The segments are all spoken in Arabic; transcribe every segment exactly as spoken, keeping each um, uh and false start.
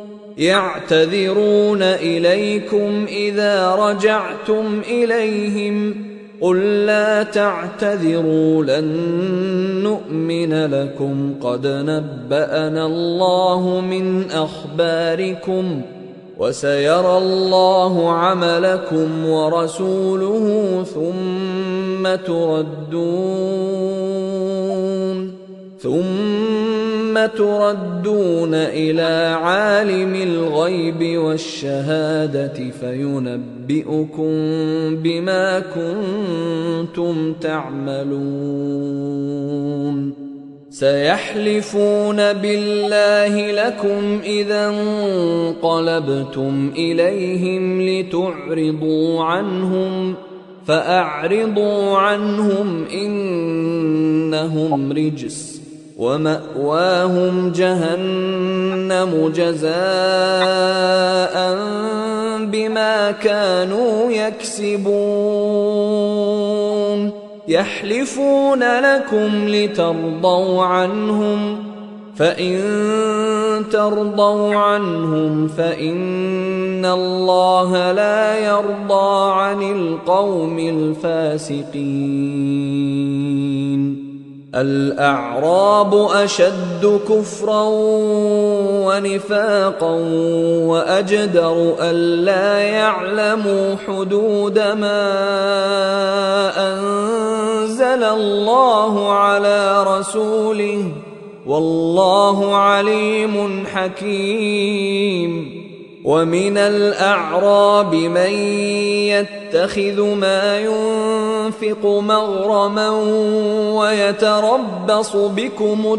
يعتذرون إليكم إذا رجعتم إليهم قل لا تعتذروا لن نؤمن لكم قد نبأنا الله من أخباركم وسيرى الله عملكم ورسوله ثم تردون ثم تردون إلى عالم الغيب والشهادة فينبئكم بما كنتم تعملون سيحلفون بالله لكم إذا انقلبتم إليهم لتعرضوا عنهم فأعرضوا عنهم إنهم رجس ومأواهم جهنم جزاء بما كانوا يكسبون يحلفون لكم لترضوا عنهم فإن ترضوا عنهم فإن الله لا يرضى عن القوم الفاسقين الأعراب أشد كفرا ونفاقا وأجدر ألا يعلموا حدود ما أنزل الله على رسوله والله عليم حكيم ومن الأعراب من يتخذ ما ينفق مغرما ويتربص بكم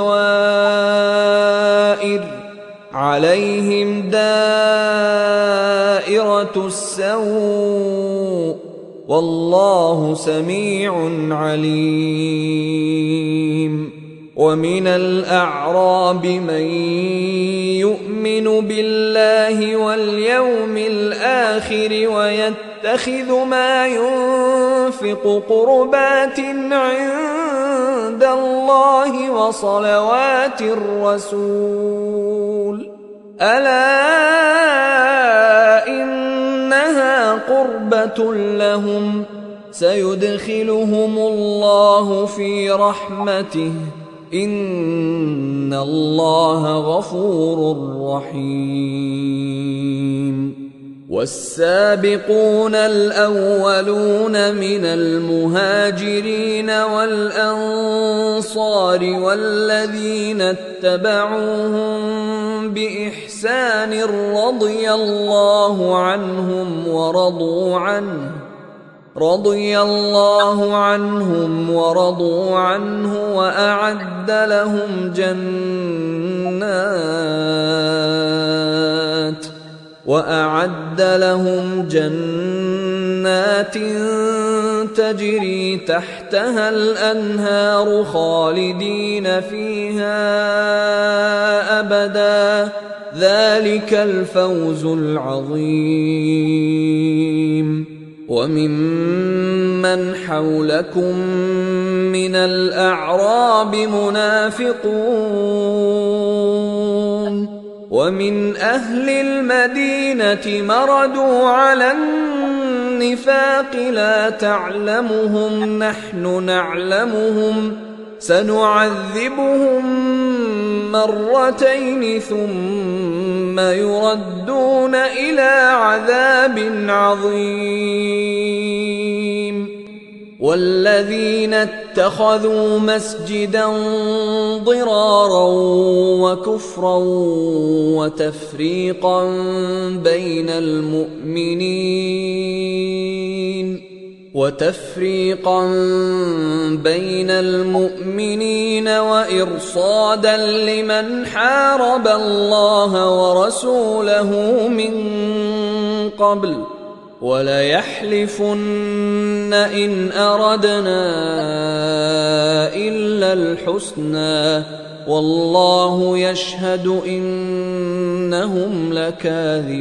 الدوائر عليهم دائرة السوء والله سميع عليم ومن الأعراب من يؤمن بالله واليوم الآخر ويتخذ ما ينفق قربات عند الله وصلوات الرسول ألا إنها قربة لهم سيدخلهم الله في رحمته إن الله غفور رحيم والسابقون الأولون من المهاجرين والأنصار والذين اتبعوهم بإحسان رضي الله عنهم ورضوا عنه رضي الله عنهم ورضوا عنه وأعد لهم جنات وأعد لهم جنات تجري تحتها الأنهار خالدين فيها أبدا ذلك الفوز العظيم وممن حولكم من الأعراب منافقون ومن أهل المدينة مردوا على النفاق لا تعلمهم نحن نعلمهم سنعذبهم مرتين ثم يردون إلى عذاب عظيم والذين اتخذوا مسجدا ضرارا وكفرا وتفريقا بين المؤمنين وتفريقا بين المؤمنين وإرصادا لمن حارب الله ورسوله من قبل وليحلفن إن أردنا إلا الحسنى والله يشهد إنهم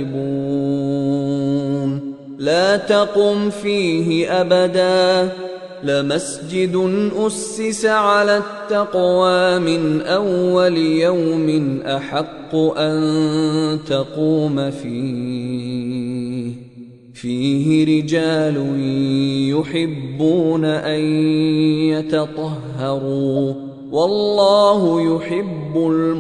لكاذبون لا تقم فيه أبدا لمسجد أسس على التقوى من أول يوم أحق أن تقوم فيه فيه رجال يحبون أن يتطهروا والله يحب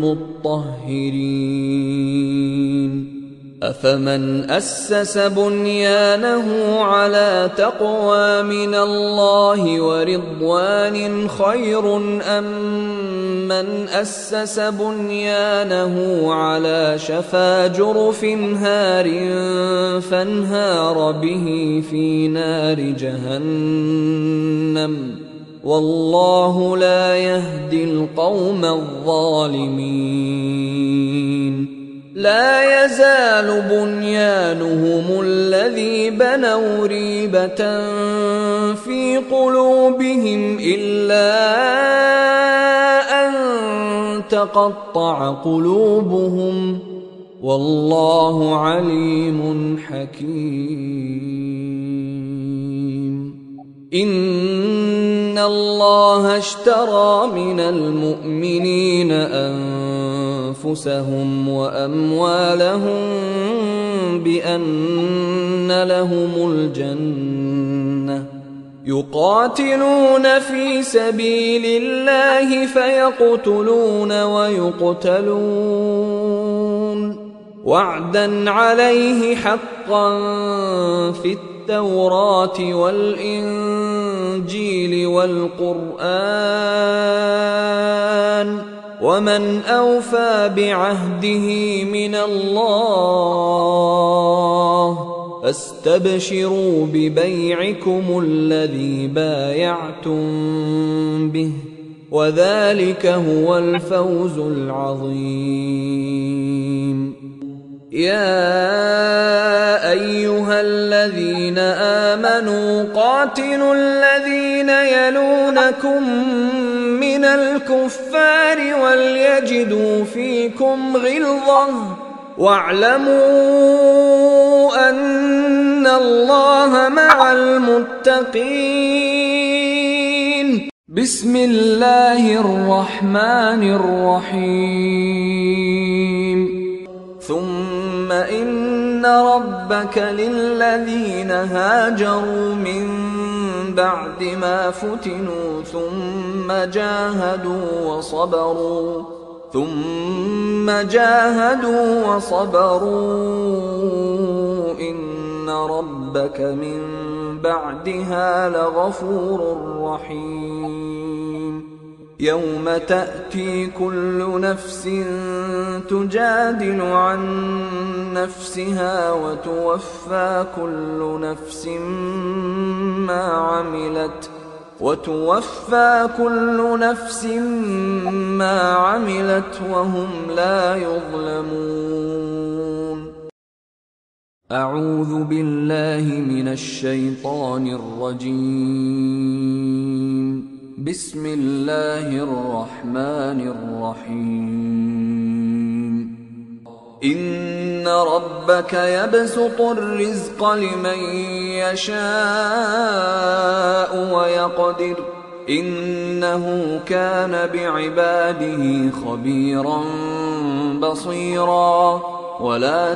المطهرين أفمن أسس بنيانه على تقوى من الله ورضوان خير أم من أسس بنيانه على شفا جرف هار فانهار به في نار جهنم والله لا يهدي القوم الظالمين لا يزال بنيانهم الذي بنوا ريبة في قلوبهم إلا أن تقطع قلوبهم والله عليم حكيم إن الله اشترى من المؤمنين أنفسهم وأموالهم بأن لهم الجنة يقاتلون في سبيل الله فيقتلون ويقتلون وعدا عليه حقا في التوراة والإنجيل والقرآن ومن أوفى بعهده من الله فاستبشروا ببيعكم الذي بايعتم به وذلك هو الفوز العظيم يا أيها الذين آمنوا قاتلوا الذين يلونكم من الكفار وليجدوا فيكم غلظة واعلموا أن الله مع المتقين بسم الله الرحمن الرحيم ثم إن ربك للذين هاجروا من بعد ما فتنوا ثم جاهدوا وصبروا ثم جاهدوا وصبروا إن ربك من بعدها لغفور رحيم يوم تأتي كل نفس تجادل عن نفسها وتوفى كل نفس ما عملت وتوفى كل نفس ما عملت وهم لا يظلمون أعوذ بالله من الشيطان الرجيم بسم الله الرحمن الرحيم إن ربك يبسط الرزق لمن يشاء ويقدر إنه كان بعباده خبيرا بصيرا ولا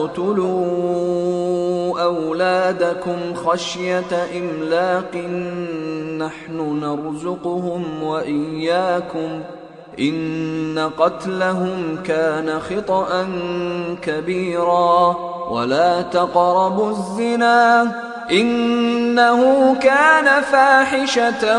تقتلوا أولادكم خشية إملاق نحن نرزقهم وإياكم إن قتلهم كان خطأ كبيرا ولا تقربوا الزنا إنه كان فاحشة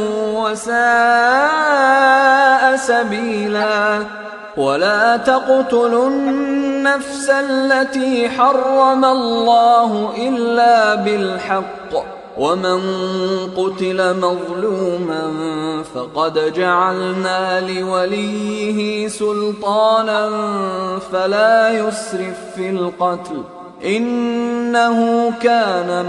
وساء سبيلا ولا تقتلوا النفس التي حرم الله إلا بالحق ومن قتل مظلوما فقد جعلنا لوليه سلطانا فلا يسرف في القتل إنه كان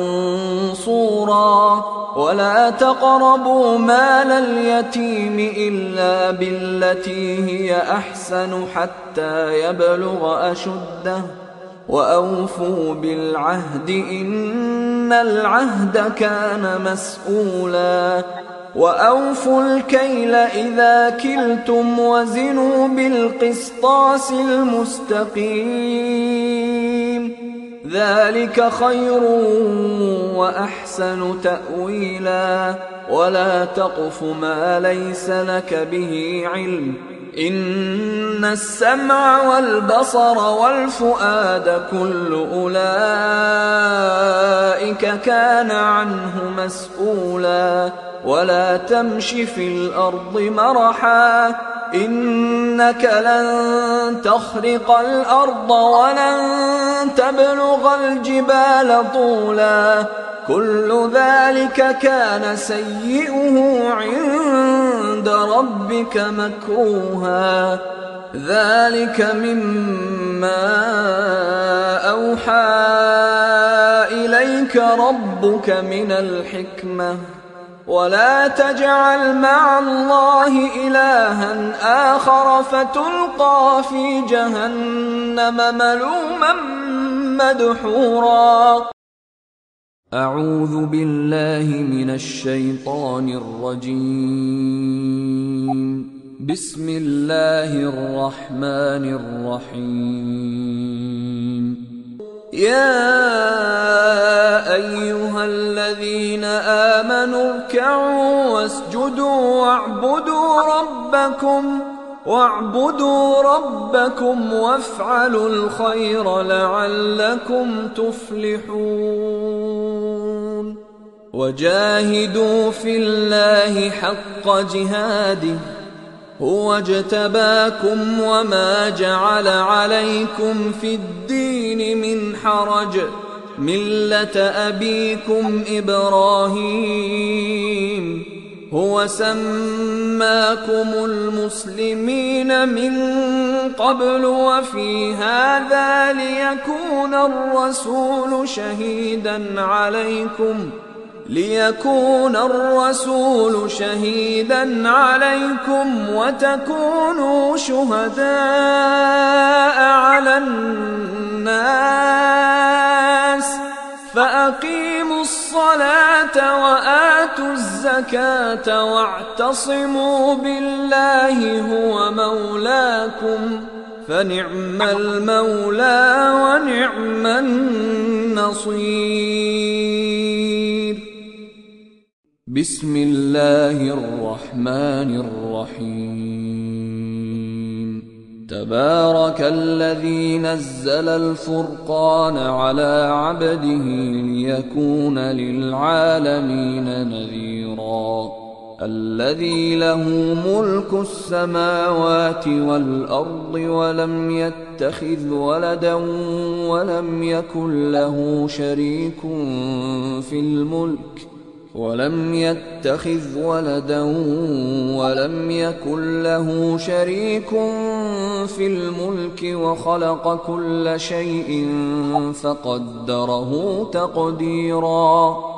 منصورا ولا تقربوا مال اليتيم إلا بالتي هي أحسن حتى يبلغ أشده وأوفوا بالعهد إن إن العهد كان مسؤولا وأوفوا الكيل إذا كلتم وزنوا بالقسطاس المستقيم ذلك خير وأحسن تأويلا ولا تقف ما ليس لك به علم إن السمع والبصر والفؤاد كل أولئك كان عنه مسؤولا ولا تمش في الأرض مرحا إنك لن تخرق الأرض ولن تبلغ الجبال طولا كل ذلك كان سيئه عند ربك مكروها ذلك مما أوحى إليك ربك من الحكمة ولا تجعل مع الله إلها آخر فتلقى في جهنم ملوما مدحورا. أعوذ بالله من الشيطان الرجيم. بسم الله الرحمن الرحيم. يا أيها الذين آمنوا اركعوا واسجدوا واعبدوا ربكم واعبدوا ربكم وافعلوا الخير لعلكم تفلحون وجاهدوا في الله حق جهاده هو اجتباكم وما جعل عليكم في الدين من حرج ملة أبيكم إبراهيم هو سماكم المسلمين من قبل وفي هذا ليكون الرسول شهيدا عليكم ليكون الرسول شهيدا عليكم وتكونوا شهداء على الناس فأقيموا الصلاة وآتوا الزكاة واعتصموا بالله هو مولاكم فنعم المولى ونعم النصير. بسم الله الرحمن الرحيم. تبارك الذي نزل الفرقان على عبده ليكون للعالمين نذيرا الذي له ملك السماوات والأرض ولم يتخذ ولدا ولم يكن له شريك في الملك ولم يتخذ ولدا ولم يكن له شريك في الملك وخلق كل شيء فقدره تقديرا